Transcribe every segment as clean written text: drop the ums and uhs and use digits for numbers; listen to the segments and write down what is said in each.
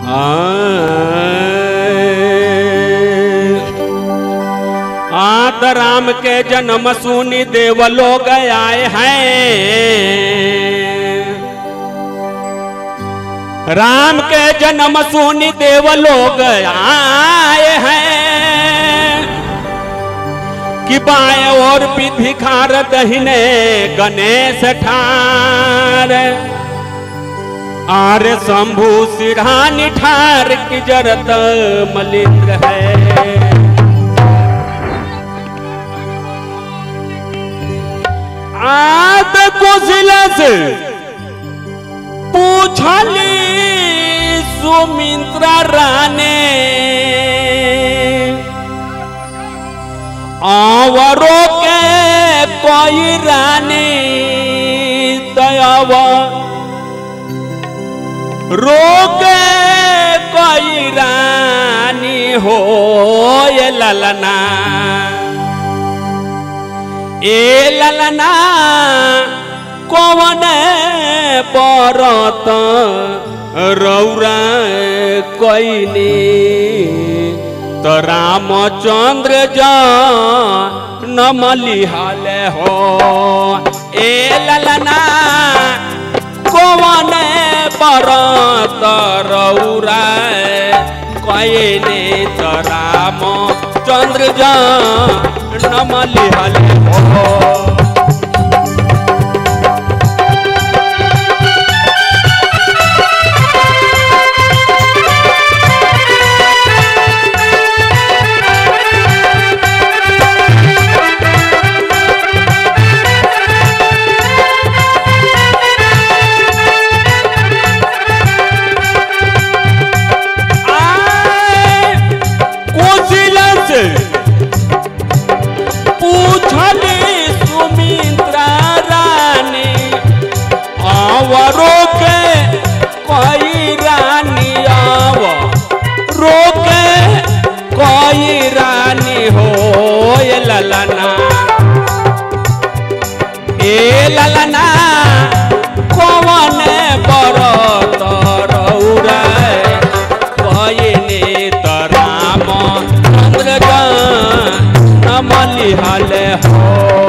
आत राम के जन्म सुनी देव लोग आए हैं। राम के जन्म सुनी देव लोग आए हैं कि बाएं और भिखार दहिने गणेश ठार। आर्य शंभु सिरहानी ठार की जरत मलिंद्र है। आद कुशलस पूछली सुमित्रा राने आवरो के कोई रानी दयावा रोके कोई रानी हो ये ललना ए ललना कौन परत रौरा कोई नी तो रामचंद्र जा नमली हाले हो। ए ललना कौन परत रौरा कोई नी तो रामचंद्र जा नमली हाले हो। ललना कौन परत रौरा कयने तो रामचंद्र नमली हाले हो।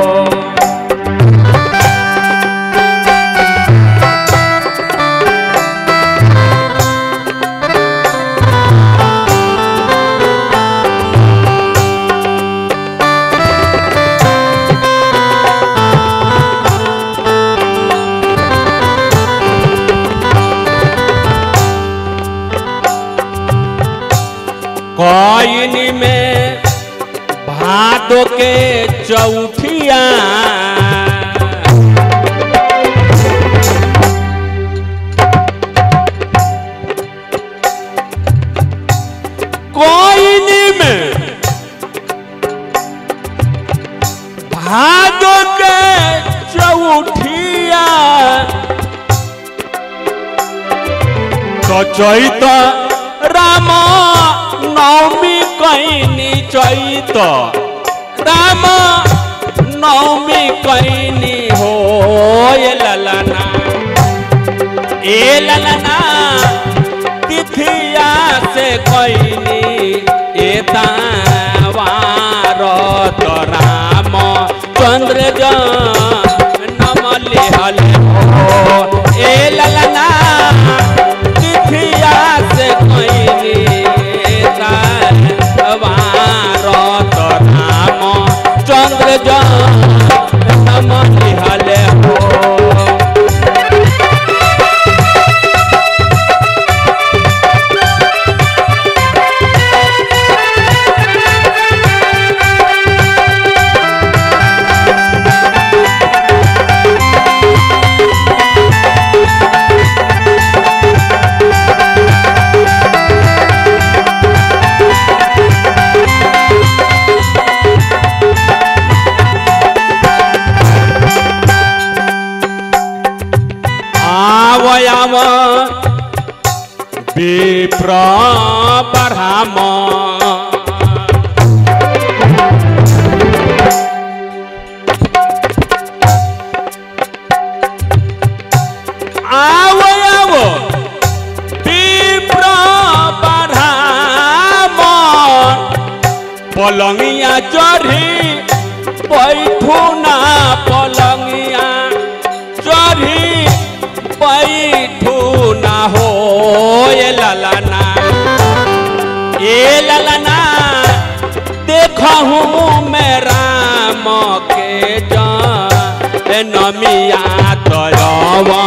कोयनी में भादो के चौथिया कोयनी में भादो के चौथिया तो चैत राम नवमी कईनी चैत राम नवमी कईनी हो। ये ललना ए ललना तिथिया से कईनी ए तावार तो राम चंद्र नमली हाले हो। ए ललना तिथिया से कईनी चंद्र नमली हाले हो। विप्र ब्रह्म आओ आओ विप्र पलंगिया चढ़ी बैठू ना पलंगिया चढ़ी बैठू ना हो ये ललना देखूँ मैं राम के नमिया तयवा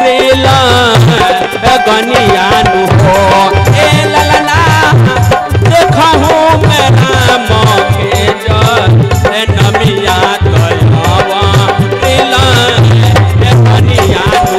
गनिया हो ए ललना देखूँ मैं राम के नमिया तयवा गनिया हो।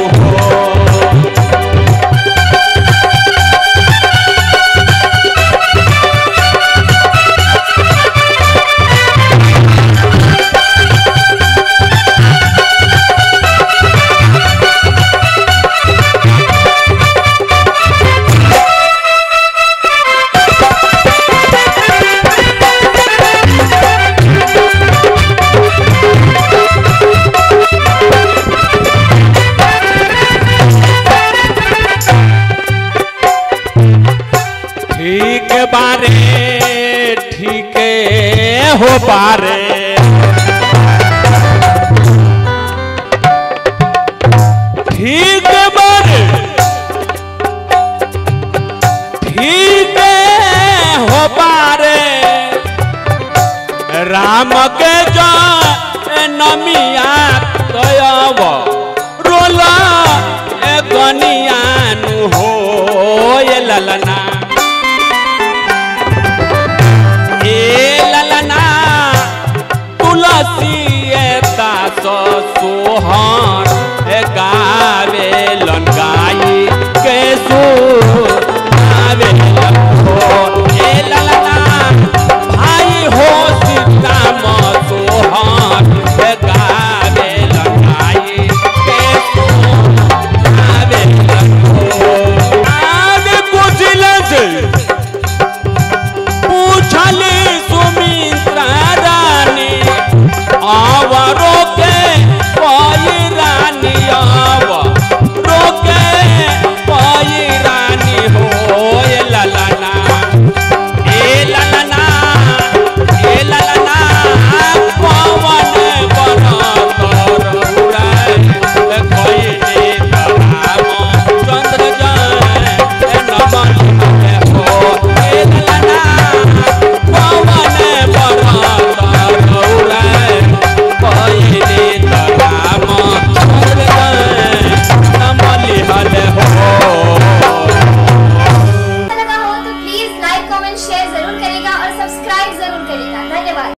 ठीक बारे ठीक हो बारे ठीक बारे ठीक हो बारे राम के नमिया तयव रोला गनिया हो ये ललना तुलसी दास सोहर गावे गाई के गावे हो ए ललना भाई हो सीताम सोहर गावे गाई के गावे हो। आगे पूछल पूछली सुमित्रा रानी आवरो के पाई रानी आव रोके पाई रानी हो ये ललना ए ललना पवन बना कर उड़ाए कोई ने राम चंद्र जाए नमन हो ए ललना पवन बना कर उड़ाए कोई ने राम चंद्र जाए नमन हो। लगा हो तो प्लीज लाइक कमेंट शेयर जरूर करेगा और सब्सक्राइब जरूर करेगा। धन्यवाद।